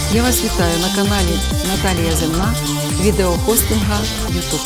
Я вас вітаю на каналі Наталія Земна, відеохостинга YouTube.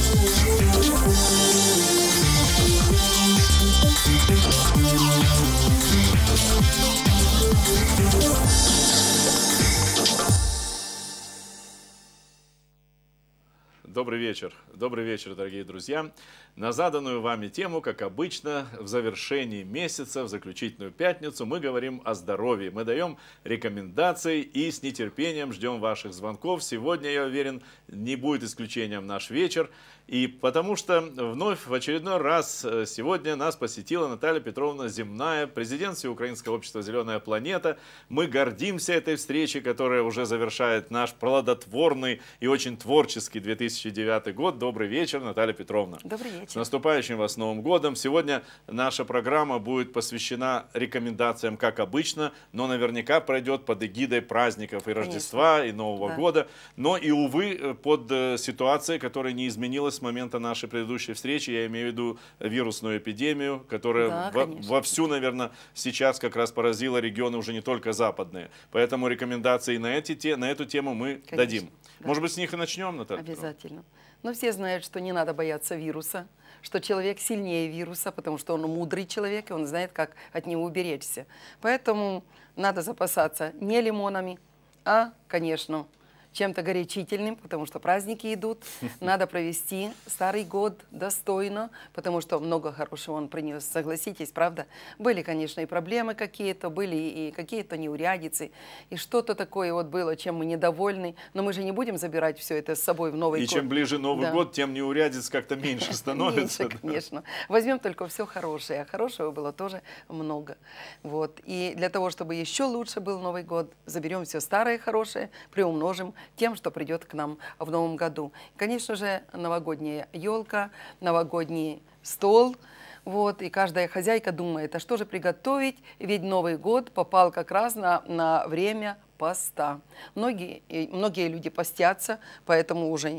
Добрый вечер, дорогие друзья. На заданную вами тему, как обычно, в завершении месяца, в заключительную пятницу, мы говорим о здоровье. Мы даем рекомендации и с нетерпением ждем ваших звонков. Сегодня, я уверен, не будет исключением наш вечер. И потому что вновь в очередной раз сегодня нас посетила Наталья Петровна Земная, президент Всеукраинского общества «Зеленая планета». Мы гордимся этой встречей, которая уже завершает наш плодотворный и очень творческий 2009 год. Добрый вечер, Наталья Петровна. Добрый вечер. С наступающим вас Новым годом. Сегодня наша программа будет посвящена рекомендациям, как обычно, но наверняка пройдет под эгидой праздников и Рождества, и Нового года. Но и, увы, под ситуацией, которая не изменилась с момента нашей предыдущей встречи, я имею в виду вирусную эпидемию, которая вовсю, наверное, сейчас как раз поразила регионы уже не только западные. Поэтому рекомендации на эту тему мы дадим. Да. Может быть, с них и начнем, Наталья? Обязательно. Но все знают, что не надо бояться вируса, что человек сильнее вируса, потому что он мудрый человек, и он знает, как от него уберечься. Поэтому надо запасаться не лимонами, а, конечно, чем-то горячительным, потому что праздники идут. Надо провести старый год достойно, потому что много хорошего он принес, согласитесь, правда? Были, конечно, и проблемы какие-то, были и какие-то неурядицы, и что-то такое вот было, чем мы недовольны, но мы же не будем забирать все это с собой в Новый год. И чем ближе Новый год, тем неурядиц как-то меньше становится. Меньше, конечно. Возьмем только все хорошее, а хорошего было тоже много. Вот. И для того, чтобы еще лучше был Новый год, заберем все старое хорошее, приумножим тем, что придет к нам в новом году. Конечно же, новогодняя елка, новогодний стол. Вот, и каждая хозяйка думает, а что же приготовить, ведь Новый год попал как раз на время поста. Многие люди постятся, поэтому уже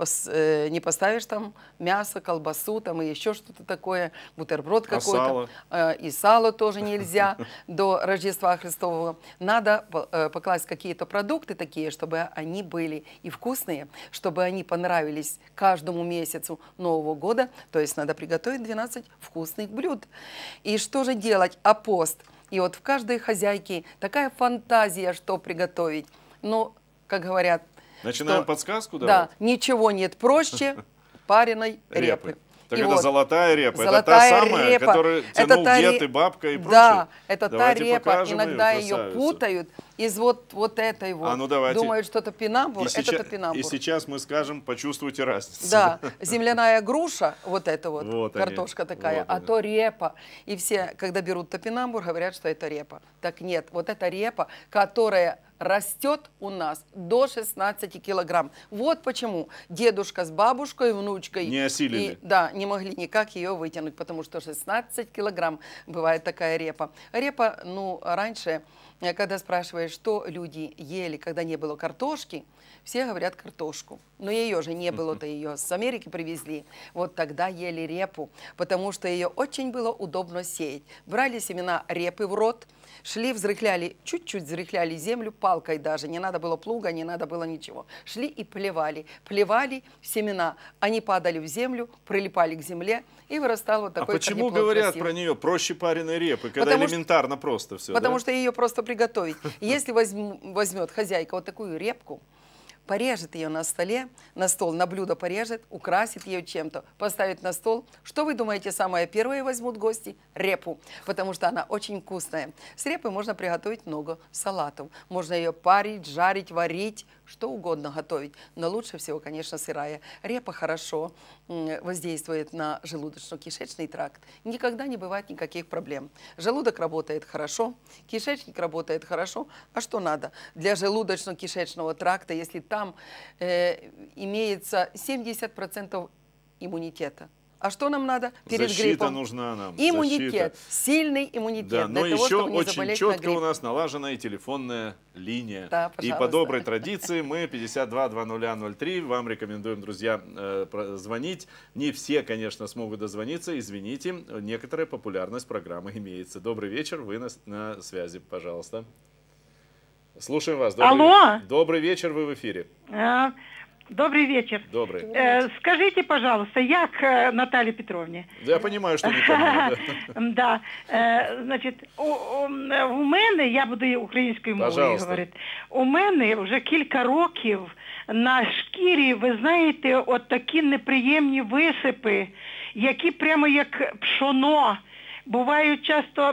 не поставишь там мясо, колбасу там, и еще что-то такое, бутерброд какой-то. И сало тоже нельзя до Рождества Христового. Надо покласть какие-то продукты такие, чтобы они были и вкусные, чтобы они понравились каждому месяцу Нового года. То есть надо приготовить 12 вкусных блюд. И что же делать? А пост? И вот в каждой хозяйке такая фантазия, что приготовить. Но, как говорят... Начинаем подсказку давать? Да, ничего нет проще пареной репы. Так и это вот золотая репа, это та самая, репа, которую тянул дед и бабка и прочее? Да, это давайте та репа, иногда ее путают из вот этой вот. Ну, давайте. Думают, что топинамбур, это топинамбур. И сейчас мы скажем, почувствуйте разницу. Да, земляная груша, вот эта вот картошка такая, а то репа. И все, когда берут топинамбур, говорят, что это репа. Так нет, вот эта репа, которая растет у нас до 16 килограмм. Вот почему дедушка с бабушкой, внучкой не осилили. Не могли никак ее вытянуть, потому что 16 килограмм бывает такая репа. Репа, раньше, когда спрашиваешь, что люди ели, когда не было картошки, все говорят картошку. Но ее же не было-то, ее с Америки привезли. Вот тогда ели репу, потому что ее очень было удобно сеять. Брали семена репы в рот, шли, взрыхляли, чуть-чуть взрыхляли землю, палкой даже, не надо было плуга, не надо было ничего. Шли и плевали семена, они падали в землю, прилипали к земле, и вырастал вот такой корнеплод. А почему говорят красивый. Про нее проще пареной репы, когда элементарно просто все? Потому что ее просто приготовить. Если возьмет хозяйка вот такую репку, порежет ее на столе, на стол, на блюдо порежет, украсит ее чем-то, поставит на стол. Что вы думаете, самое первое возьмут гости? Репу, потому что она очень вкусная. С репой можно приготовить много салатов. Можно ее парить, жарить, варить, что угодно готовить. Но лучше всего, конечно, сырая. Репа хорошо воздействует на желудочно-кишечный тракт. Никогда не бывает никаких проблем. Желудок работает хорошо, кишечник работает хорошо. А что надо? Для желудочно-кишечного тракта, если там имеется 70% иммунитета. А что нам надо перед защита гриппом? Нужна нам. Иммунитет. Сильный иммунитет. Да, но для того, еще чтобы не очень заболеть четко на грипп. у нас налажена и телефонная линия. Да, и по доброй традиции мы 52-20-03 вам рекомендуем, друзья, звонить. Не все, конечно, смогут дозвониться. Извините, некоторая популярность программы имеется. Добрый вечер, вы на связи, пожалуйста. Слушаем вас. Алло. Добрый вечер, вы в эфире. Добрый вечер. Добрый. Скажите, пожалуйста, як Наталье Петровне? Я понимаю, что не понимаю. Да. Значить, у мене, я буду українською мовою говорити, у мене вже кілька років на шкірі, ви знаєте, от такі неприємні висипи, які прямо як пшоно. Бывают часто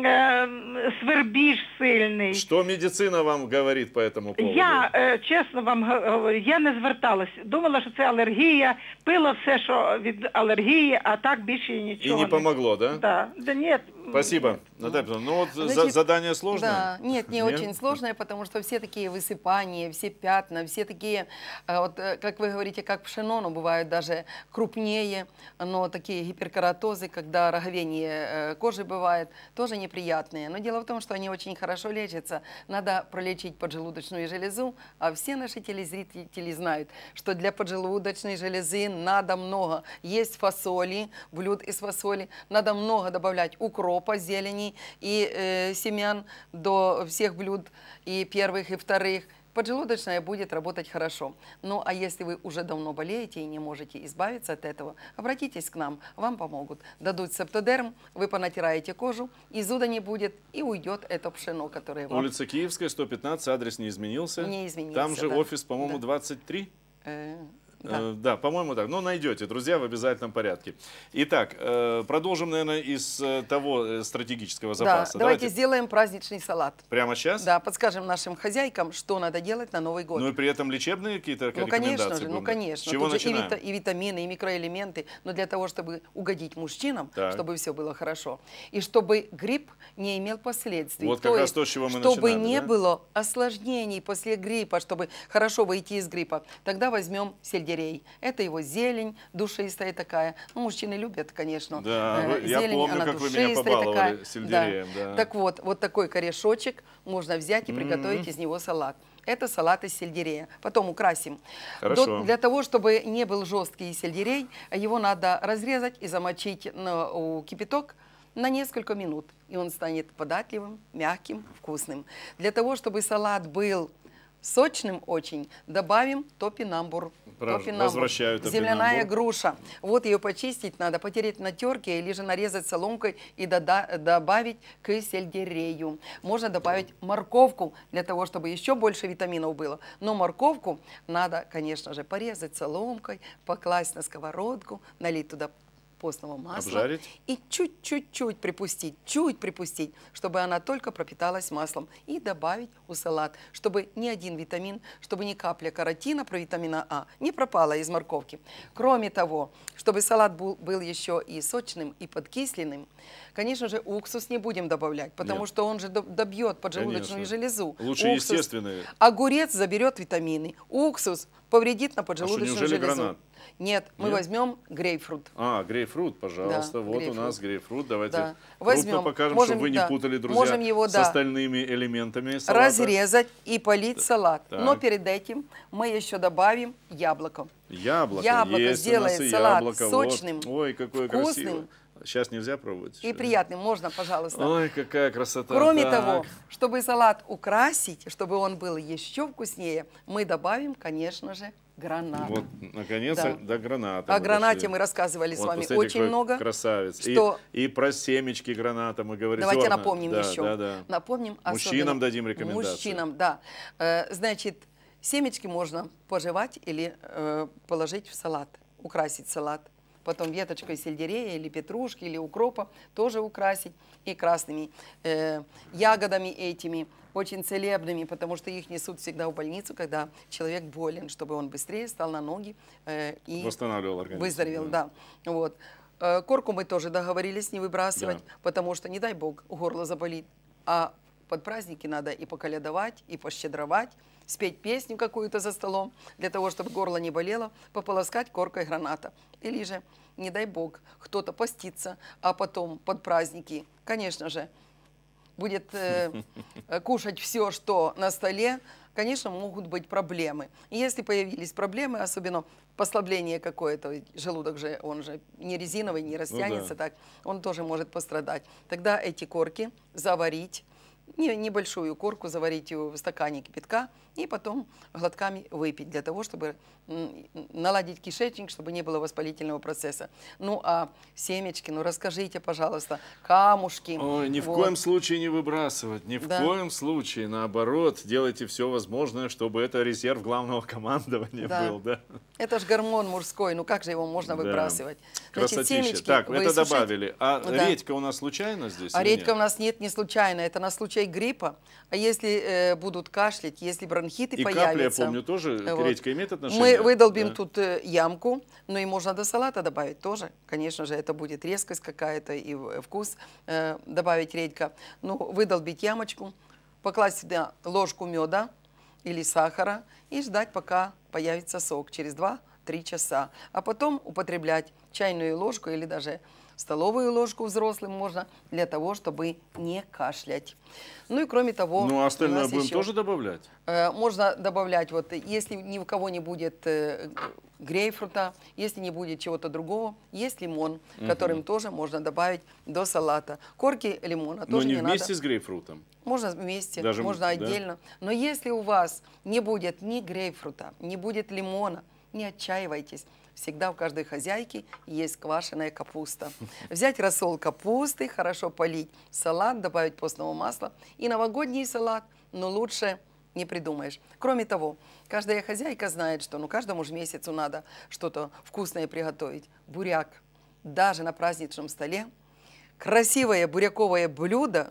свербіж сильний. Что медицина вам говорит по этому поводу? Я, чесно вам говорю, я не зверталась. Думала, що це алергія, пила все, що від алергії, а так більше нічого. И не помогло, да? Да. Да нет. Спасибо, Наталья Петровна. Ну вот задание сложное? Да, нет, не очень сложное, потому что все такие высыпания, все пятна, все такие, вот, как вы говорите, как пшено, но бывают даже крупнее, но такие гиперкератозы, когда роговение кожи бывает, тоже неприятные. Но дело в том, что они очень хорошо лечатся. Надо пролечить поджелудочную железу, а все наши телезрители знают, что для поджелудочной железы надо много есть фасоли, блюд из фасоли, надо много добавлять укропа, зелени и семян до всех блюд, и первых, и вторых. Поджелудочная будет работать хорошо. Ну, а если вы уже давно болеете и не можете избавиться от этого, обратитесь к нам, вам помогут. Дадут септодерм, вы понатираете кожу, и зуда не будет, и уйдет это пшено, которое вам... Улица Киевская, 115, адрес не изменился? Не изменился, Там же да. офис, по-моему, 23? Да, по-моему, так. Но найдете, друзья, в обязательном порядке. Итак, продолжим, наверное, из того стратегического запаса. Да, давайте сделаем праздничный салат. Прямо сейчас? Да, подскажем нашим хозяйкам, что надо делать на Новый год. Ну и при этом лечебные какие-то рекомендации? Конечно же, будут? ну конечно. С чего Тут же начинаем? и витамины, и микроэлементы, но для того, чтобы угодить мужчинам, чтобы все было хорошо, и чтобы грипп не имел последствий. Вот как раз то, с чего мы чтобы начинали, не да? было осложнений после гриппа, чтобы хорошо выйти из гриппа, тогда возьмем сельдерей. Это его зелень, душистая такая. Ну, мужчины любят, конечно. Да, я зелень, помню, она как вы меня душистая побаловали такая. сельдереем. Да. Так вот, вот такой корешочек можно взять и приготовить из него салат. Это салат из сельдерея. Потом украсим. Хорошо. Для того, чтобы не был жесткий сельдерей, его надо разрезать и замочить в кипяток на несколько минут. И он станет податливым, мягким, вкусным. Для того, чтобы салат был сочным очень, добавим топинамбур. Возвращаю топинамбур. Земляная груша. Вот ее почистить надо, потереть на терке или же нарезать соломкой и добавить к сельдерею. Можно добавить морковку для того, чтобы еще больше витаминов было. Но морковку надо, конечно же, порезать соломкой, покласть на сковородку, налить туда постного масла. Обжарить. И чуть припустить, чтобы она только пропиталась маслом. И добавить в салат, чтобы ни один витамин, чтобы ни капля каротина, провитамина А, не пропала из морковки. Кроме того, чтобы салат был еще и сочным, и подкисленным, конечно же, уксус не будем добавлять, потому что он же добьет поджелудочную железу. Лучше естественные. Огурец заберет витамины. Уксус повредит на поджелудочную железу. Гранат? Нет, мы возьмем грейпфрут. Грейпфрут, пожалуйста. Да, вот грейпфрут. у нас грейпфрут. Давайте Да. Возьмем, покажем, можем, чтобы вы не путали, друзья, можем его, с остальными элементами салата. Разрезать и полить салат. Так. Но перед этим мы еще добавим яблоко. Яблоко. Есть сделает у нас и салат яблоко. сочным, Вот. Ой, какое вкусным. красивое. Сейчас нельзя пробовать? И приятным. Можно, пожалуйста. Ой, какая красота. Кроме так. того, чтобы салат украсить, чтобы он был еще вкуснее, мы добавим, конечно же, гранат. Вот, наконец, до граната. О гранате мы рассказывали с вами посмотрите, очень много. Красавец. Что... И про семечки граната мы говорили. Давайте зерна. напомним еще. Да. Напомним Мужчинам дадим рекомендации. Мужчинам, да. Значит, семечки можно пожевать или положить в салат, украсить салат. Потом веточкой сельдерея или петрушки, или укропа тоже украсить. И красными ягодами этими, очень целебными, потому что их несут всегда в больницу, когда человек болен, чтобы он быстрее встал на ноги и восстанавливал организм. Выздоровел, да. Вот. Корку мы тоже договорились не выбрасывать, потому что, не дай бог, горло заболит. А под праздники надо и поколядовать, и пощедровать, спеть песню какую-то за столом, для того, чтобы горло не болело, пополоскать коркой граната. Или же, не дай бог, кто-то постится, а потом под праздники, конечно же, будет кушать все, что на столе, конечно, могут быть проблемы. И если появились проблемы, особенно послабление какое-то, желудок же, он же не резиновый, не растянется, так, он тоже может пострадать. Тогда эти корки заварить, небольшую корку заварить в стакане кипятка и потом глотками выпить, для того, чтобы наладить кишечник, чтобы не было воспалительного процесса. Ну, а семечки, ну, расскажите, пожалуйста, камушки. Ой, ни в коем случае не выбрасывать, ни в коем случае. Наоборот, делайте все возможное, чтобы это резерв главного командования был, да? Это же гормон мужской, ну как же его можно выбрасывать? Значит, семечки так, это добавили. А редька у нас случайно здесь? А редька у нас нет, не случайно. Это на случай гриппа. А если будут кашлять, если бронхиты появятся... И капли, я помню, тоже редька имеет отношение? Мы выдолбим тут ямку, но и можно до салата добавить тоже. Конечно же, это будет резкость какая-то и вкус добавить редька. Ну, выдолбить ямочку, покласть сюда ложку меда или сахара и ждать, пока появится сок через 2-3 часа. А потом употреблять чайную ложку или даже столовую ложку взрослым можно, для того, чтобы не кашлять. Ну и кроме того... Ну, а остальное будем тоже добавлять? Можно добавлять, вот, если ни у кого не будет грейпфрута, если не будет чего-то другого, есть лимон, которым тоже можно добавить до салата. Корки лимона тоже не надо. Но не вместе с грейпфрутом? Можно вместе, даже, можно отдельно. Но если у вас не будет ни грейпфрута, не будет лимона, не отчаивайтесь. Всегда у каждой хозяйки есть квашеная капуста. Взять рассол капусты, хорошо полить салат, добавить постного масла. И новогодний салат, но лучше не придумаешь. Кроме того, каждая хозяйка знает, что каждому же месяцу надо что-то вкусное приготовить. Буряк. Даже на праздничном столе. Красивое буряковое блюдо.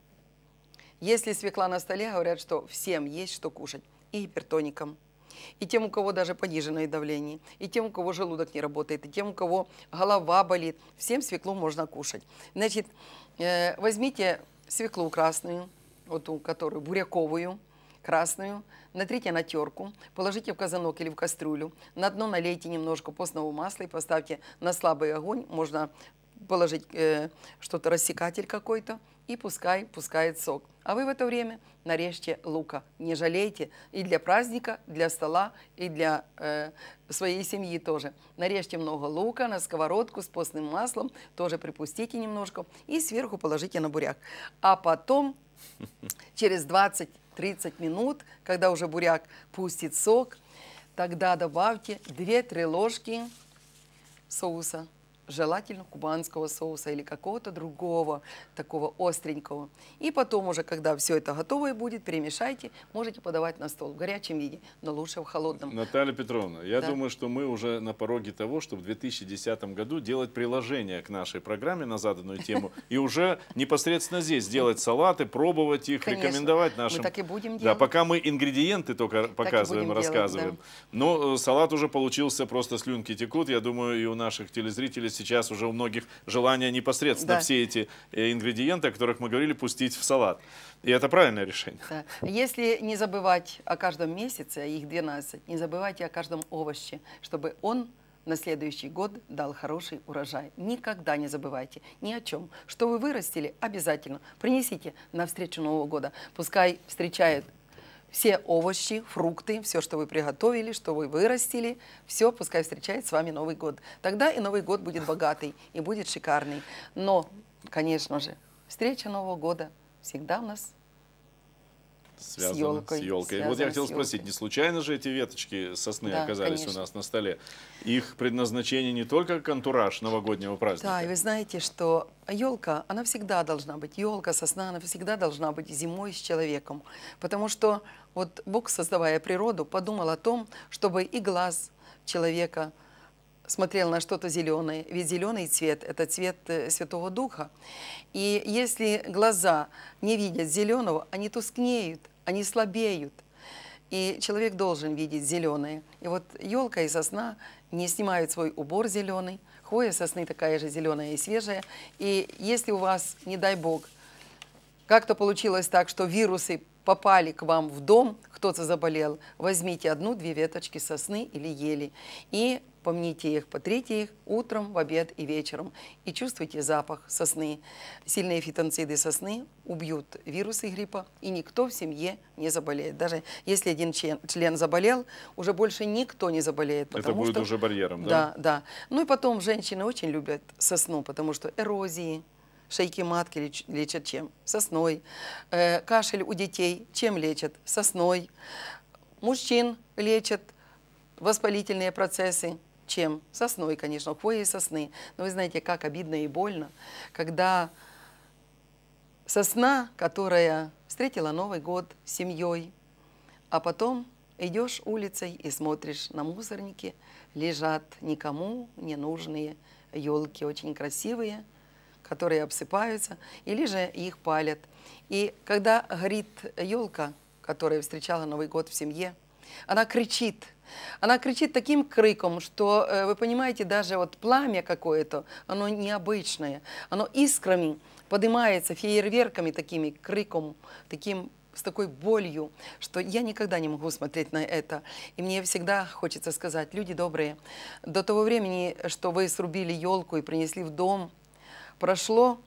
Если свекла на столе, говорят, что всем есть что кушать. И гипертоникам. И тем, у кого даже пониженное давление, и тем, у кого желудок не работает, и тем, у кого голова болит. Всем свеклу можно кушать. Значит, возьмите свеклу красную, вот ту, которую буряковую, красную, натрите на терку, положите в казанок или в кастрюлю, на дно налейте немножко постного масла и поставьте на слабый огонь. Можно положить что-то, рассекатель какой-то, и пускай пускает сок. А вы в это время нарежьте лука. Не жалейте. И для праздника, для стола, и для своей семьи тоже. Нарежьте много лука на сковородку с постным маслом, тоже припустите немножко, и сверху положите на буряк. А потом, через 20-30 минут, когда уже буряк пустит сок, тогда добавьте 2-3 ложки соуса. Желательно кубанского соуса или какого-то другого, такого остренького. И потом уже, когда все это готовое будет, перемешайте, можете подавать на стол в горячем виде, но лучше в холодном. Наталья Петровна, я думаю, что мы уже на пороге того, чтобы в 2010 году делать приложение к нашей программе на заданную тему и уже непосредственно здесь делать салаты, пробовать их, рекомендовать нашим... Мы так и будем делать. Да, пока мы ингредиенты только показываем, рассказываем. Делать, да. Но салат уже получился, просто слюнки текут. Я думаю, и у наших телезрителей сейчас уже у многих желание непосредственно все эти ингредиенты, о которых мы говорили, пустить в салат. И это правильное решение. Да. Если не забывать о каждом месяце, а их 12, не забывайте о каждом овоще, чтобы он на следующий год дал хороший урожай. Никогда не забывайте ни о чем. Что вы вырастили, обязательно принесите на встречу Нового года. Пускай встречают все овощи, фрукты, все, что вы приготовили, что вы вырастили, все пускай встречает с вами Новый год. Тогда и Новый год будет богатый и будет шикарный. Но, конечно же, встреча Нового года всегда у нас связано с елкой. Вот я хотел спросить, не случайно же эти веточки сосны оказались у нас на столе? Их предназначение не только как антураж новогоднего праздника. Да, и вы знаете, что елка, она всегда должна быть, елка, сосна, она всегда должна быть зимой с человеком. Потому что вот Бог, создавая природу, подумал о том, чтобы и глаз человека смотрел на что-то зеленое. Ведь зеленый цвет – это цвет Святого Духа. И если глаза не видят зеленого, они тускнеют, они слабеют. И человек должен видеть зеленое. И вот елка и сосна не снимают свой убор зеленый. Хвоя сосны такая же зеленая и свежая. И если у вас, не дай Бог, как-то получилось так, что вирусы попали к вам в дом, кто-то заболел, возьмите 1-2 веточки сосны или ели и помните их, потрите их утром, в обед и вечером. И чувствуйте запах сосны. Сильные фитонциды сосны убьют вирусы гриппа, и никто в семье не заболеет. Даже если один член заболел, уже больше никто не заболеет. Это будет уже барьером, да? Да, да. Ну и потом женщины очень любят сосну, потому что эрозии, шейки матки лечат чем? Сосной. Кашель у детей чем лечат? Сосной. Мужчин лечат воспалительные процессы чем? Сосной, конечно, хвоей сосны. Но вы знаете, как обидно и больно, когда сосна, которая встретила Новый год с семьей, а потом идешь улицей и смотришь, на мусорнике лежат никому не нужные елки, очень красивые, которые обсыпаются, или же их палят. И когда горит елка, которая встречала Новый год в семье, она кричит таким криком, что, вы понимаете, даже вот пламя какое-то, оно необычное, оно искрами поднимается, фейерверками такими, криком, с такой болью, что я никогда не могу смотреть на это. И мне всегда хочется сказать, люди добрые, до того времени, что вы срубили елку и принесли в дом, прошло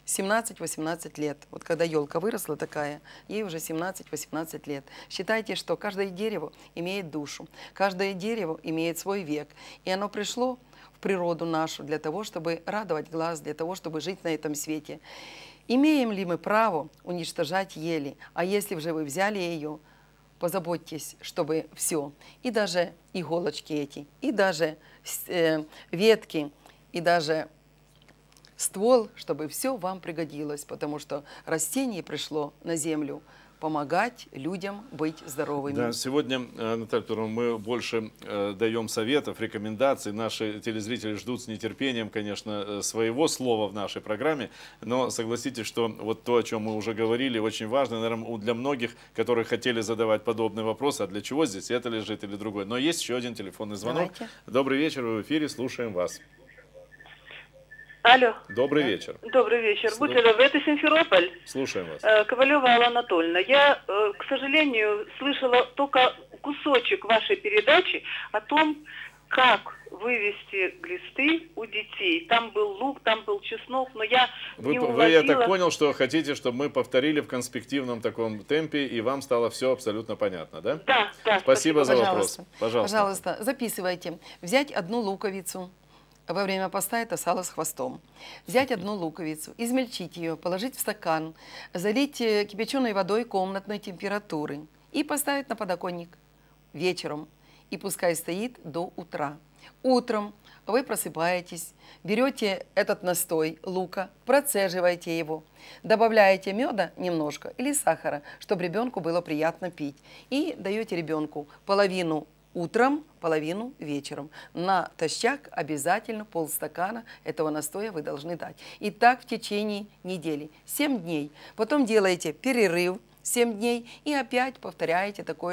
17-18 лет. Вот когда елка выросла такая, ей уже 17-18 лет. Считайте, что каждое дерево имеет душу, каждое дерево имеет свой век. И оно пришло в природу нашу для того, чтобы радовать глаз, для того, чтобы жить на этом свете. Имеем ли мы право уничтожать ели? А если же вы взяли ее, позаботьтесь, чтобы все, и даже иголочки эти, и даже ветки, и даже ствол, чтобы все вам пригодилось, потому что растение пришло на землю помогать людям быть здоровыми. Да, сегодня, Наталья Петровна, мы больше даем советов, рекомендаций. Наши телезрители ждут с нетерпением, конечно, своего слова в нашей программе. Но согласитесь, что вот то, о чем мы уже говорили, очень важно, наверное, для многих, которые хотели задавать подобные вопросы, а для чего здесь это лежит или другое. Но есть еще один телефонный звонок. Давайте. Добрый вечер, вы в эфире, слушаем вас. Алло. Добрый вечер. Добрый вечер. Будьте добры, это Симферополь. Слушаем вас. Ковалева Алла Анатольевна. Я, к сожалению, слышала только кусочек вашей передачи о том, как вывести глисты у детей. Там был лук, там был чеснок, но я не уловила. Я так понял, что хотите, чтобы мы повторили в конспективном таком темпе, и вам стало все абсолютно понятно, да? Да, да. Спасибо за вопрос. Пожалуйста, записывайте. Взять одну луковицу. Во время поста это сало с хвостом. Взять одну луковицу, измельчить ее, положить в стакан, залить кипяченой водой комнатной температуры и поставить на подоконник вечером. И пускай стоит до утра. Утром вы просыпаетесь, берете этот настой лука, процеживаете его, добавляете меда немножко или сахара, чтобы ребенку было приятно пить. И даете ребенку половину утром, половину вечером. Натощак обязательно полстакана этого настоя вы должны дать. И так в течение недели. 7 дней. Потом делаете перерыв. 7 дней и опять повторяете такую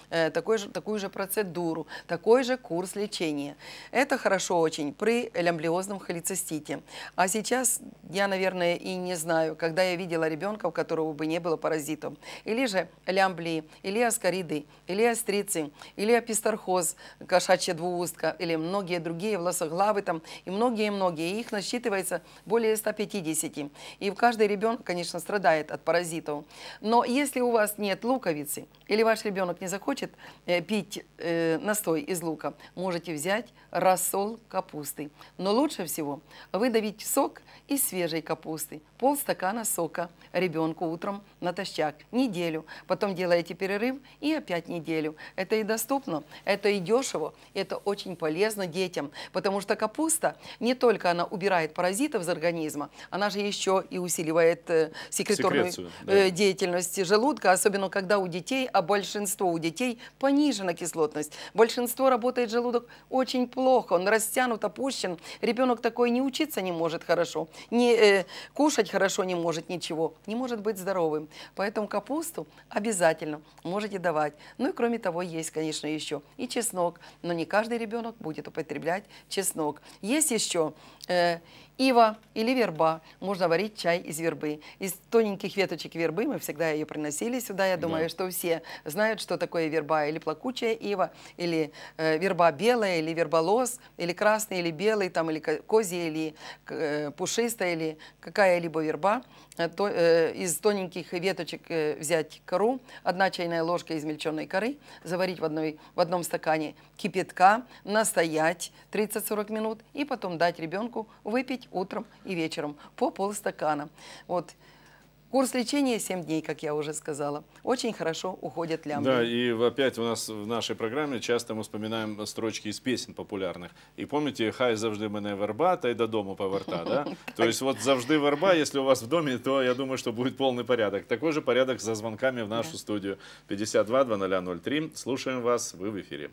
же процедуру, такой же курс лечения. Это хорошо очень при лямблиозном холецистите. А сейчас я, наверное, и не знаю, когда я видела ребенка, у которого бы не было паразитов, или же лямблии, или аскариды, или острицы, или апистархоз, кошачья двуустка, или многие другие власоглавы там, и многие-многие. Их насчитывается более 150. И каждый ребенок, конечно, страдает от паразитов. Но если у вас нет луковицы, или ваш ребенок не захочет пить настой из лука, можете взять рассол капусты. Но лучше всего выдавить сок из свежей капусты. Полстакана сока ребенку утром натощак. Неделю. Потом делаете перерыв и опять неделю. Это и доступно, это и дешево, это очень полезно детям. Потому что капуста, не только она убирает паразитов из организма, она же еще и усиливает секреторную деятельность желудка, особенно когда у детей, а большинство у детей понижена кислотность. Большинство работает желудок очень плохо, он растянут, опущен. Ребенок такой не учиться не может хорошо, не кушать хорошо не может ничего, не может быть здоровым. Поэтому капусту обязательно можете давать. Ну и кроме того, есть, конечно, еще и чеснок, но не каждый ребенок будет употреблять чеснок. Есть еще ива или верба, можно варить чай из вербы. Из тоненьких веточек вербы мы всегда ее приносили сюда. Я думаю, что все знают, что такое верба, или плакучая ива, или верба белая, или верболоз, или красный, или белый, там, или козья, или пушистая, или какая-либо верба. Из тоненьких веточек взять кору, 1 чайная ложка измельченной коры, заварить в одном стакане кипятка, настоять 30-40 минут и потом дать ребенку выпить утром и вечером по полстакана. Вот. Курс лечения 7 дней, как я уже сказала. Очень хорошо уходят лямбды. Да, и опять у нас в нашей программе часто мы вспоминаем строчки из песен популярных. И помните, «Хай завжди мене верба, та й додому поверта», да? То есть вот «завжди верба», если у вас в доме, то я думаю, что будет полный порядок. Такой же порядок за звонками в нашу студию. 52-2003. Слушаем вас, вы в эфире.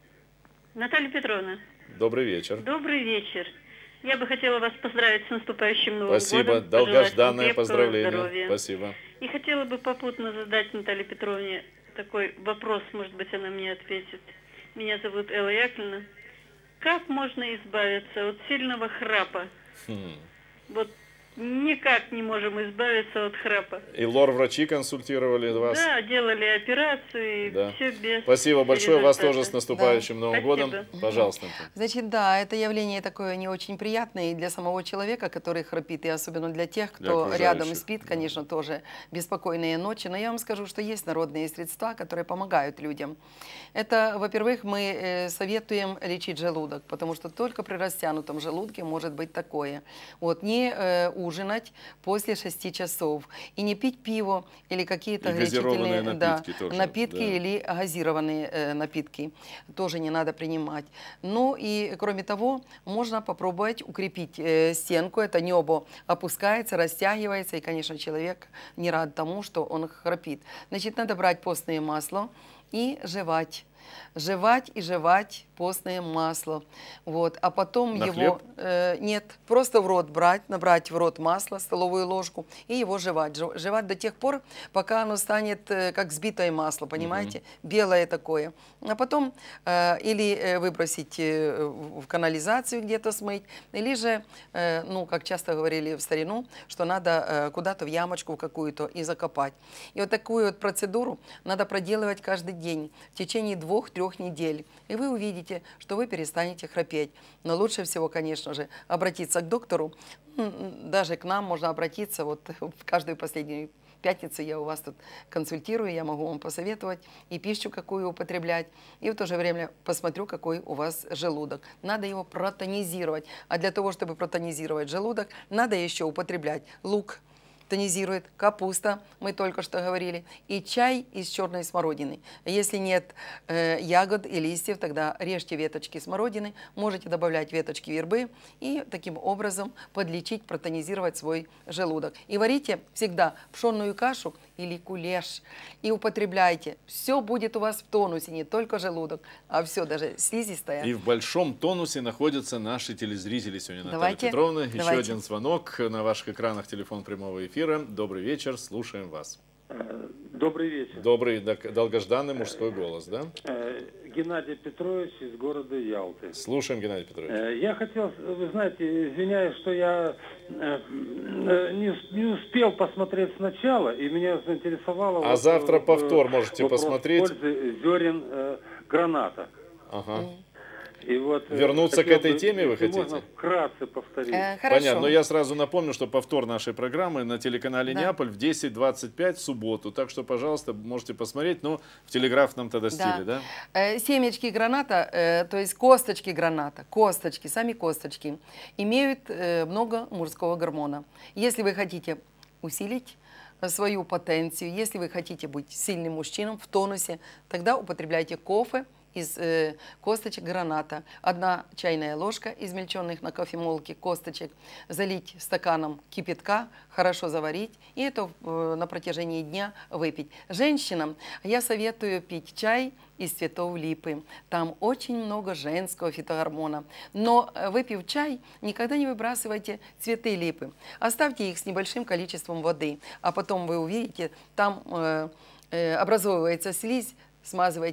Наталья Петровна. Добрый вечер. Добрый вечер. Я бы хотела вас поздравить с наступающим Новым Спасибо, годом. долгожданное поздравление. Здоровья. Спасибо. И хотела бы попутно задать Наталье Петровне такой вопрос, может быть, она мне ответит. Меня зовут Элла Яковлевна. Как можно избавиться от сильного храпа? Вот никак не можем избавиться от храпа. И лор-врачи консультировали вас? Да, делали операцию, да. все без Спасибо большое, результата. вас тоже с наступающим Новым годом. Спасибо. Пожалуйста. Значит, да, это явление такое не очень приятное и для самого человека, который храпит, и особенно для тех, кто рядом спит, конечно, тоже беспокойные ночи. Но я вам скажу, что есть народные средства, которые помогают людям. Это, во-первых, мы советуем лечить желудок, потому что только при растянутом желудке может быть такое. Вот, не ужинать после 6 часов и не пить пиво или какие-то горячительные напитки или газированные напитки. Тоже не надо принимать. Ну и кроме того, можно попробовать укрепить стенку. Это небо опускается, растягивается, и, конечно, человек не рад тому, что он храпит. Значит, надо брать постное масло и жевать. Жевать и жевать постное масло. Вот. А потом на его... нет, просто в рот брать, набрать в рот масло, столовую ложку, и его жевать. Жевать до тех пор, пока оно станет как сбитое масло, понимаете? Белое такое. А потом или выбросить в канализацию где-то смыть, или же, ну, как часто говорили в старину, что надо куда-то в ямочку какую-то и закопать. И вот такую вот процедуру надо проделывать каждый день в течение 2-3 недель. И вы увидите, что вы перестанете храпеть. Но лучше всего, конечно же, обратиться к доктору. Даже к нам можно обратиться. Вот в каждую последнюю пятницу я у вас тут консультирую, я могу вам посоветовать и пищу какую употреблять, и в то же время посмотрю, какой у вас желудок. Надо его протонизировать. А для того, чтобы протонизировать желудок, надо еще употреблять лук, тонизирует, капуста, мы только что говорили, и чай из черной смородины. Если нет ягод и листьев, тогда режьте веточки смородины, можете добавлять веточки вербы и таким образом подлечить, протонизировать свой желудок. И варите всегда пшенную кашу или кулеш и употребляйте. Все будет у вас в тонусе, не только желудок, а все, даже слизистая. И в большом тонусе находятся наши телезрители сегодня, Наталья Петровна. Еще один звонок на ваших экранах, телефон прямого эфира. Добрый вечер, слушаем вас. Добрый вечер. Добрый, долгожданный мужской голос, да? Геннадий Петрович из города Ялты. Слушаем, Геннадий Петрович. Я хотел, вы знаете, извиняюсь, что я не успел посмотреть сначала, и меня заинтересовало... А завтра повтор можете посмотреть. Пользы зерен граната. Ага. И вот, вернуться к этой теме вы хотите? Можно вкратце повторить. Понятно, но я сразу напомню, что повтор нашей программы на телеканале Неаполь в 10:25 в субботу. Так что, пожалуйста, можете посмотреть, но в телеграфном тогда стиле, да? Семечки граната, то есть косточки граната, косточки, сами косточки, имеют много мужского гормона. Если вы хотите усилить свою потенцию, если вы хотите быть сильным мужчиной в тонусе, тогда употребляйте кофе из косточек граната. 1 чайная ложка измельченных на кофемолке косточек, залить стаканом кипятка, хорошо заварить и это на протяжении дня выпить. Женщинам я советую пить чай из цветов липы. Там очень много женского фитогормона. Но выпив чай, никогда не выбрасывайте цветы липы. Оставьте их с небольшим количеством воды, а потом вы увидите, там образовывается слизь, смазывайте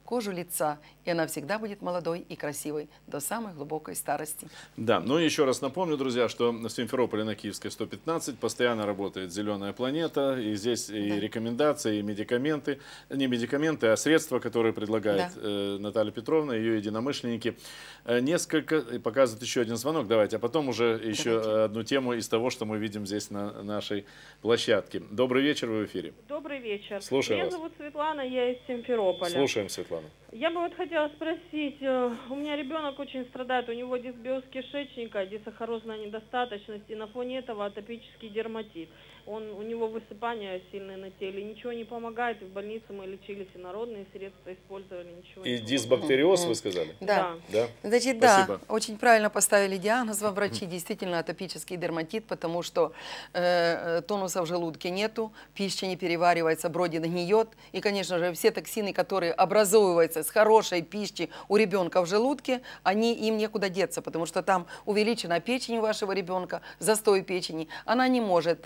кожу лица, и она всегда будет молодой и красивой до самой глубокой старости. Да, ну еще раз напомню, друзья, что в Симферополе на Киевской 115 постоянно работает «Зеленая планета», и здесь и рекомендации, и медикаменты, не медикаменты, а средства, которые предлагает Наталья Петровна, ее единомышленники. Несколько, показывает еще один звонок, давайте, а потом уже еще одну тему из того, что мы видим здесь на нашей площадке. Добрый вечер, вы в эфире. Добрый вечер. Слушаем Меня вас. зовут Светлана, я из Симферополя. Слушаем, Светлана. Я бы вот хотела спросить, у меня ребенок очень страдает, у него дисбиоз кишечника, десахарозная недостаточность, и на фоне этого атопический дерматит. У него высыпания сильные на теле, ничего не помогает, и в больнице мы лечились, и народные средства использовали, ничего не И помогает. дисбактериоз, вы сказали? Да. Да? Значит, Спасибо. да, очень правильно поставили диагноз вам врачи, действительно атопический дерматит, потому что тонуса в желудке нету, пища не переваривается, бродит, гниет, и, конечно же, все токсины, которые образовываются с хорошей пищи у ребенка в желудке, им некуда деться, потому что там увеличена печень у вашего ребенка, застой печени, она не может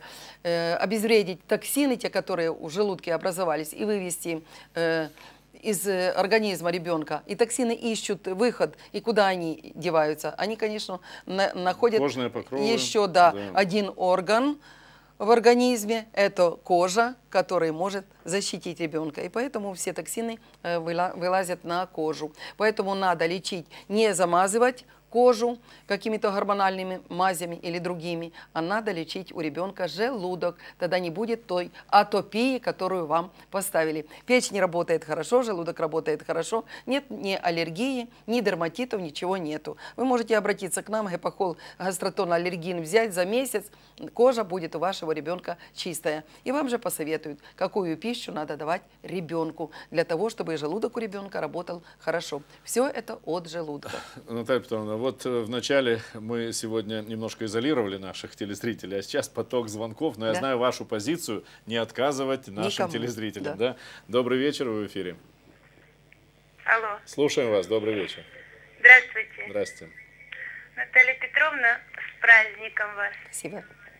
обезвредить токсины, те, которые в желудке образовались, и вывести из организма ребенка. И токсины ищут выход, и куда они деваются? Они, конечно, находят еще один орган в организме, это кожа, который может защитить ребенка. И поэтому все токсины вылазят на кожу. Поэтому надо лечить, не замазывать кожу какими-то гормональными мазями или другими, а надо лечить у ребенка желудок. Тогда не будет той атопии, которую вам поставили. Печень работает хорошо, желудок работает хорошо, нет ни аллергии, ни дерматитов, ничего нету. Вы можете обратиться к нам, гепахол, гастротон, аллергин взять за месяц, кожа будет у вашего ребенка чистая. И вам же посоветуют, какую пищу надо давать ребенку, для того, чтобы желудок у ребенка работал хорошо. Все это от желудка. Наталья Петровна, вот вначале мы сегодня немножко изолировали наших телезрителей, а сейчас поток звонков, но я знаю вашу позицию, не отказывать нашим телезрителям. Да. Добрый вечер, вы в эфире. Алло. Слушаем вас, добрый вечер. Здравствуйте. Здравствуйте. Наталья Петровна, с праздником вас. Спасибо.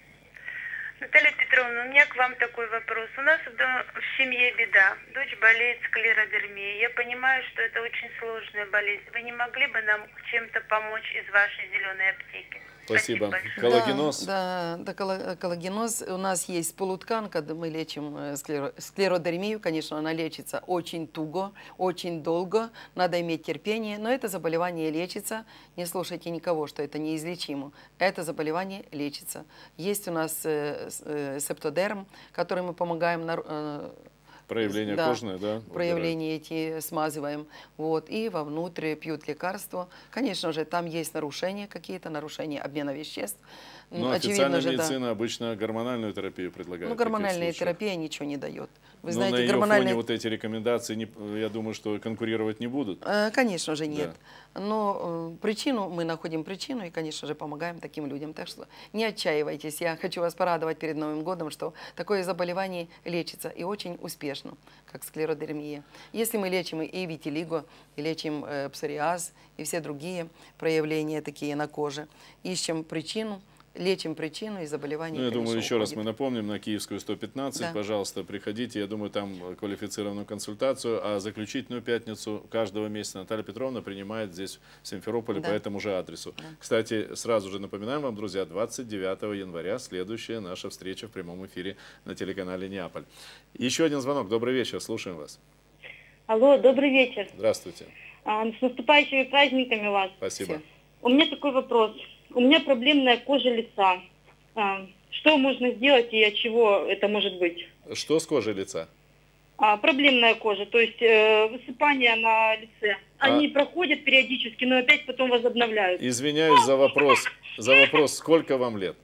Наталья Петровна, у меня к вам такой вопрос. У нас в семье беда. Дочь болеет склеродермией. Я понимаю, что это очень сложная болезнь. Вы не могли бы нам чем-то помочь из вашей зеленой аптеки? Спасибо. Коллагеноз? Да, коллагеноз. У нас есть полутканка, мы лечим склеродермию. Конечно, она лечится очень туго, очень долго. Надо иметь терпение. Но это заболевание лечится. Не слушайте никого, что это неизлечимо. Это заболевание лечится. Есть у нас септодерм, который мы помогаем проявление кожное, да? Проявления эти смазываем. Вот, и вовнутрь пьют лекарства. Конечно же, там есть нарушения какие-то, нарушения обмена веществ. Но официальная медицина обычно гормональную терапию предлагает. Ну, гормональная терапия ничего не дает. Вы знаете, на ее фоне вот эти рекомендации, я думаю, что конкурировать не будут. Конечно же, нет. Да. Но мы находим причину и, конечно же, помогаем таким людям. Так что не отчаивайтесь. Я хочу вас порадовать перед Новым годом, что такое заболевание лечится и очень успешно, как склеродермия. Если мы лечим и витилиго, и лечим псориаз, и все другие проявления такие на коже, ищем причину, лечим причину и заболевание. Ну, я думаю, еще раз мы напомним, на Киевскую 115, да. Пожалуйста, приходите, я думаю, там квалифицированную консультацию, а заключительную пятницу каждого месяца Наталья Петровна принимает здесь, в Симферополе, по этому же адресу. Да. Кстати, сразу же напоминаем вам, друзья, 29 января следующая наша встреча в прямом эфире на телеканале Неаполь. Еще один звонок. Добрый вечер, слушаем вас. Алло, добрый вечер. Здравствуйте. С наступающими праздниками вас. Спасибо. У меня такой вопрос. У меня проблемная кожа лица. Что можно сделать и от чего это может быть? Что с кожей лица? Проблемная кожа, то есть высыпания на лице. Они проходят периодически, но опять потом возобновляются. Извиняюсь за вопрос. Сколько вам лет?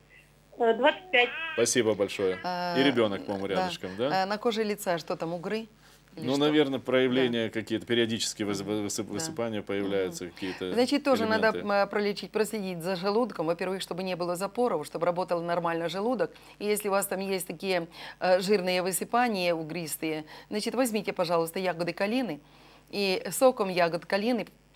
25. Спасибо большое. И ребенок, по-моему, рядышком, да? На коже лица что там, угры? Ну, наверное, проявления какие-то, периодические высыпания появляются, какие-то. Значит, тоже надо проследить за желудком. Во-первых, чтобы не было запоров, чтобы работал нормально желудок. И если у вас там есть такие жирные высыпания угристые, значит, возьмите, пожалуйста, ягоды калины и соком ягод калины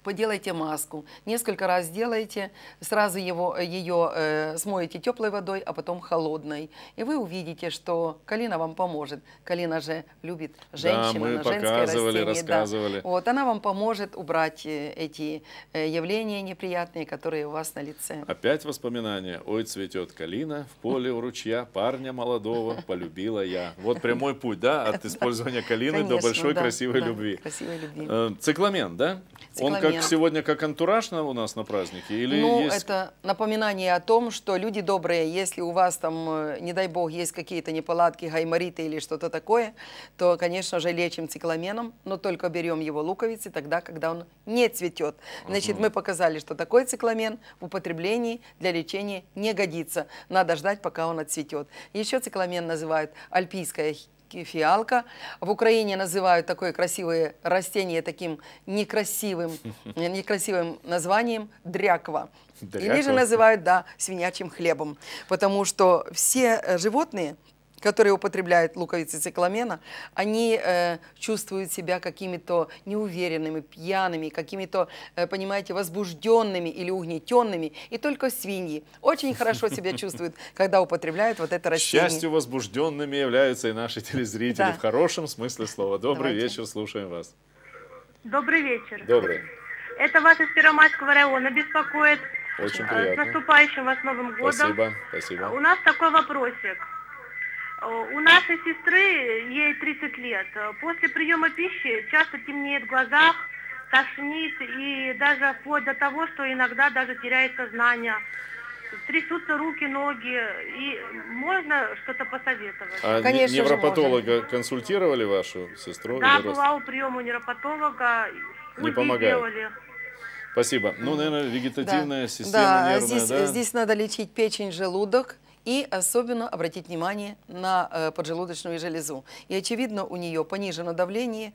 Поделайте маску, несколько раз делайте, сразу ее смоете теплой водой, а потом холодной. И вы увидите, что калина вам поможет. Калина же любит женщину, да, мы показывали, рассказывали. Да. Вот, она вам поможет убрать эти явления неприятные, которые у вас на лице. Опять воспоминания. Ой, цветет калина, в поле у ручья, парня молодого полюбила я. Вот прямой путь, да, от использования калины до большой красивой любви. Цикламен, да? Он как сегодня, как антураж у нас на празднике? Или ну, есть... это напоминание о том, что люди добрые, если у вас там, не дай бог, есть какие-то неполадки, гаймориты или что-то такое, то, конечно же, лечим цикламеном, но только берем его луковицы тогда, когда он не цветет. Значит, мы показали, что такой цикламен в употреблении для лечения не годится. Надо ждать, пока он отцветет. Еще цикламен называют альпийская фиалка. В Украине называют такое красивое растение таким некрасивым названием дряква. Или же называют, да, свинячьим хлебом. Потому что все животные, которые употребляют луковицы цикламена, они чувствуют себя какими-то неуверенными, пьяными, какими-то, понимаете, возбужденными или угнетенными. И только свиньи очень хорошо себя чувствуют, когда употребляют вот это растение. К счастью, возбужденными являются и наши телезрители, да, в хорошем смысле слова. Добрый вечер, слушаем вас. Добрый вечер. Добрый. Это вас из Первомайского района беспокоит. Очень приятно. С наступающим вас Новым годом. Спасибо, спасибо. У нас такой вопросик. У нашей сестры, ей 30 лет, после приема пищи часто темнеет в глазах, тошнит и даже вплоть до того, что иногда даже теряет сознание. Трясутся руки, ноги, и можно что-то посоветовать? А конечно, невропатолога консультировали вашу сестру? Да, была у приема у невропатолога, не помогает. Спасибо. Ну, наверное, вегетативная система нервная, да? Здесь надо лечить печень, желудок. И особенно обратить внимание на поджелудочную железу. И, очевидно, у нее понижено давление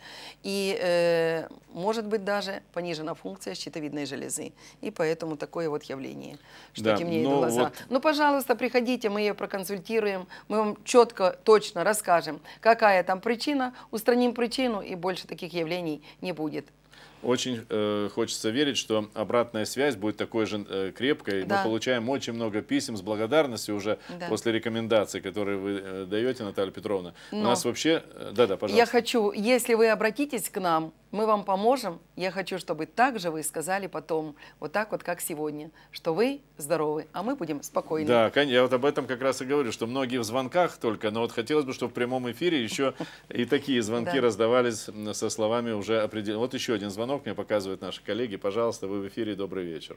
и, может быть, даже понижена функция щитовидной железы. И поэтому такое вот явление, что да, темнеют глаза. Вот... Ну, пожалуйста, приходите, мы ее проконсультируем, мы вам четко, точно расскажем, какая там причина, устраним причину, и больше таких явлений не будет. Очень хочется верить, что обратная связь будет такой же крепкой. Да. Мы получаем очень много писем с благодарностью уже после рекомендаций, которые вы даете, Наталья Петровна. У нас вообще... Да-да, пожалуйста. Я хочу, если вы обратитесь к нам, мы вам поможем. Я хочу, чтобы также вы сказали потом, вот так вот, как сегодня, что вы здоровы, а мы будем спокойны. Да, я вот об этом как раз и говорю, что многие в звонках только, но вот хотелось бы, чтобы в прямом эфире еще и такие звонки раздавались со словами уже определенно. Вот еще один звонок мне показывают наши коллеги. Пожалуйста, вы в эфире, добрый вечер.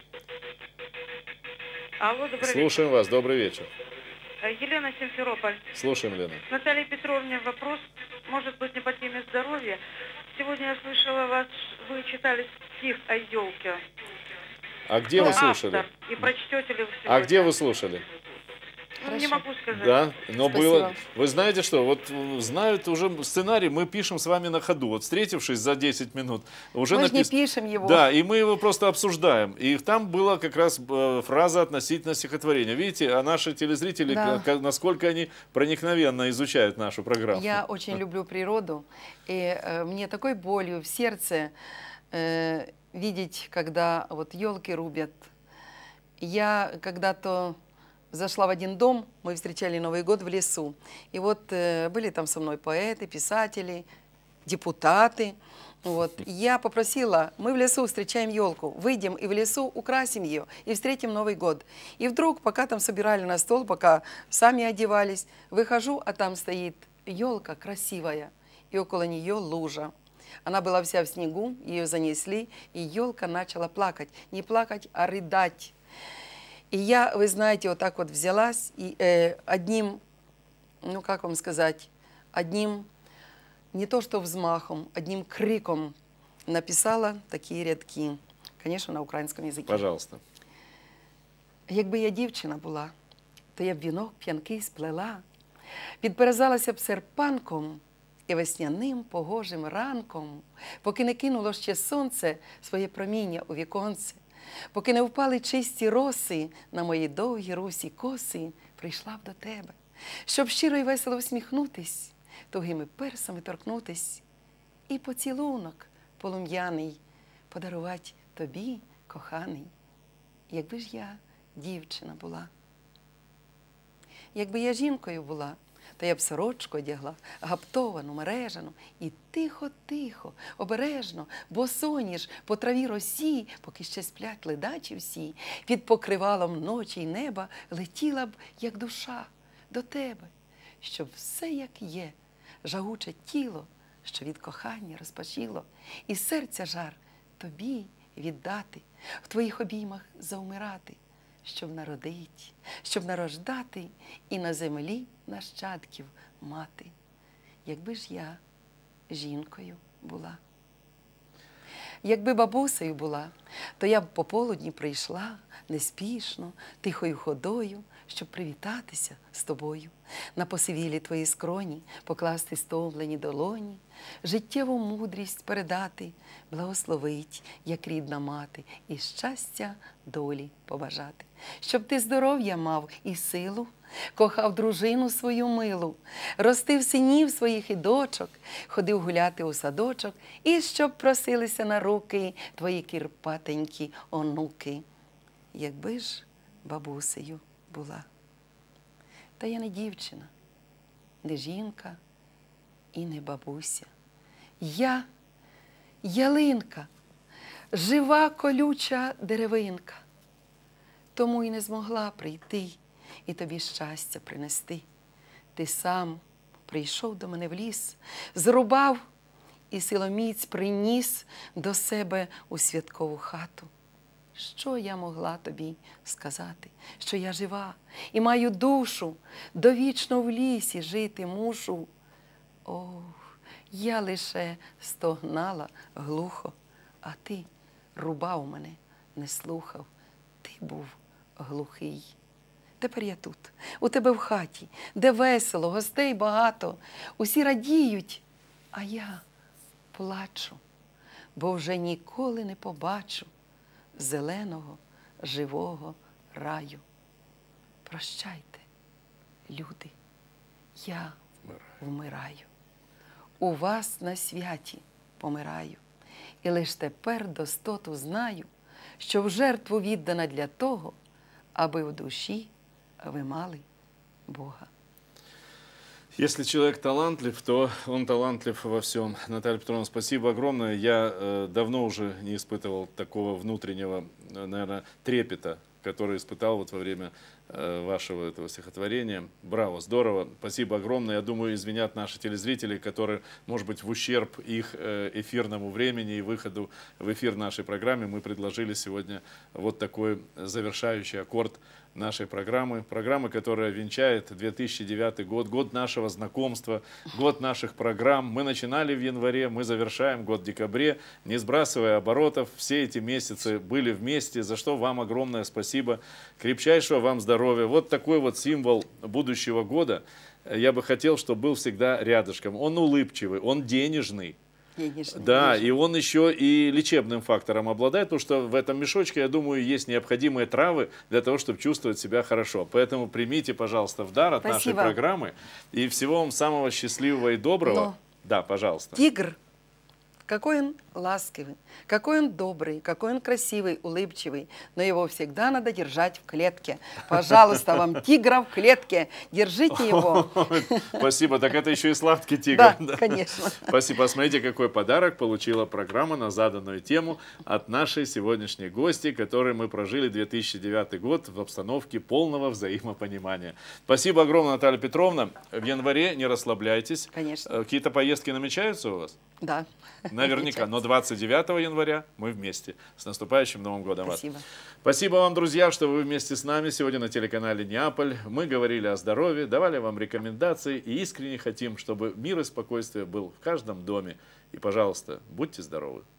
Алло, добрый Слушаем вас, добрый вечер. Елена, Симферополь. Слушаем, Лена. Наталья Петровна, вопрос, может быть, не по теме здоровья. Сегодня я слышала вас, вы читали стих о елке. А где вы слушали? И прочтете ли вы сегодня? А где вы слушали? Ну, не могу сказать. Да, но было... Вы знаете что, вот знают уже сценарий, мы пишем с вами на ходу. Вот встретившись за 10 минут, уже мы не пишем его. Да, и мы его просто обсуждаем. И там была как раз фраза относительно стихотворения. Видите, а наши телезрители, насколько они проникновенно изучают нашу программу. Я очень люблю природу, и мне такой болью в сердце видеть, когда вот елки рубят. Я когда-то зашла в один дом, мы встречали Новый год в лесу. И вот были там со мной поэты, писатели, депутаты. Вот. Я попросила, мы в лесу встречаем елку, выйдем и в лесу украсим ее, и встретим Новый год. И вдруг, пока там собирали на стол, пока сами одевались, выхожу, а там стоит елка красивая, и около нее лужа. Она была вся в снегу, ее занесли, и елка начала плакать. Не плакать, а рыдать. И я, вы знаете, вот так вот взялась и одним, ну как вам сказать, одним, не то что взмахом, одним криком написала такие рядки. Конечно, на українському язикі. Пожалуйста. Якби я дівчина була, то я б вінок п'янкий сплела, підперезалася б серпанком і весняним погожим ранком, поки не кинуло ще сонце своє проміння у віконце, поки не впали чисті роси на мої довгі русі коси, прийшла б до тебе, щоб щиро й весело усміхнутись, тугими персами торкнутись, і поцілунок полум'яний подарувати тобі, коханий, якби ж я дівчина була. Якби я жінкою була, то я б сорочку одягла, гаптовану, мережану, і тихо-тихо, обережно, босоніж по траві росі, поки ще сплять ледачі всі, під покривалом ночі й неба летіла б, як душа, до тебе, щоб все, як є, жагуче тіло, що від кохання розпашіло, і серця жар тобі віддати, в твоїх обіймах заумирати, щоб народить, щоб нарождати і на землі нащадків мати. Якби ж я жінкою була. Якби бабусею була, то я б пополудні прийшла неспішно, тихою ходою, щоб привітатися з тобою, на посивілі твої скроні покласти стомлені долоні, життєву мудрість передати, благословить, як рідна мати, і щастя долі побажати. Щоб ти здоров'я мав і силу, кохав дружину свою милу, ростив синів своїх і дочок, ходив гуляти у садочок, і щоб просилися на руки твої кірпатенькі онуки. Якби ж бабусею була. Та я не дівчина, не жінка і не бабуся. Я ялинка, жива колюча деревинка. Тому й не змогла прийти і тобі щастя принести. Ти сам прийшов до мене в ліс, зрубав і силоміць приніс до себе у святкову хату. Що я могла тобі сказати? Що я жива і маю душу, довічно в лісі жити мушу. Ох, я лише стогнала глухо, а ти рубав мене, не слухав. Ти був глухий. Тепер я тут, у тебе в хаті, де весело, гостей багато. Усі радіють, а я плачу, бо вже ніколи не побачу зеленого, живого раю. Прощайте, люди, я вмираю. У вас на святі помираю. І лиш тепер достоту знаю, що в жертву віддана для того, аби в душі ви мали Бога. Если человек талантлив, то он талантлив во всем. Наталья Петровна, спасибо огромное. Я давно уже не испытывал такого внутреннего, наверное, трепета, который испытал вот во время вашего этого стихотворения. Браво, здорово. Спасибо огромное. Я думаю, извинят наши телезрители, которые, может быть, в ущерб их эфирному времени и выходу в эфир нашей программы мы предложили сегодня вот такой завершающий аккорд нашей программы. Программы, которая венчает 2009 год, год нашего знакомства, год наших программ. Мы начинали в январе, мы завершаем год в декабре, не сбрасывая оборотов. Все эти месяцы были вместе, за что вам огромное спасибо. Крепчайшего вам здоровья. Вот такой вот символ будущего года. Я бы хотел, чтобы был всегда рядышком. Он улыбчивый, он денежный. Да, и он еще и лечебным фактором обладает, потому что в этом мешочке, я думаю, есть необходимые травы для того, чтобы чувствовать себя хорошо. Поэтому примите, пожалуйста, в дар от нашей программы. И всего вам самого счастливого и доброго. Да, пожалуйста. Тигр, какой он ласковый, какой он добрый, какой он красивый, улыбчивый. Но его всегда надо держать в клетке. Пожалуйста, вам тигра в клетке. Держите его. Спасибо. Так это еще и сладкий тигр. Да, конечно. Спасибо. Посмотрите, какой подарок получила программа на заданную тему от нашей сегодняшней гости, которой мы прожили 2009 год в обстановке полного взаимопонимания. Спасибо огромное, Наталья Петровна. В январе не расслабляйтесь. Конечно. Какие-то поездки намечаются у вас? Да. Наверняка. Но 29 января мы вместе. С наступающим Новым годом. Спасибо. Вас. Спасибо вам, друзья, что вы вместе с нами сегодня на телеканале Неаполь. Мы говорили о здоровье, давали вам рекомендации и искренне хотим, чтобы мир и спокойствие был в каждом доме. И, пожалуйста, будьте здоровы.